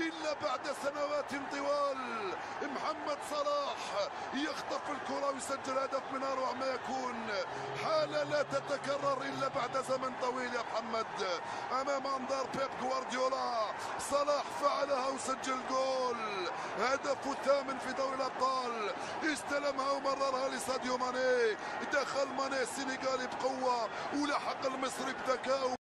إلا بعد سنوات طوال. محمد صلاح يخطف الكرة ويسجل هدف من أروع ما يكون. حالة لا تتكرر إلا بعد زمن طويل يا محمد. أمام أنظار بيب غوارديولا صلاح فعلها وسجل جول، هدفه الثامن في دوري الأبطال. استلمها ومررها لساديو ماني، دخل ماني السنغالي بقوة ولحق المصري بذكاء.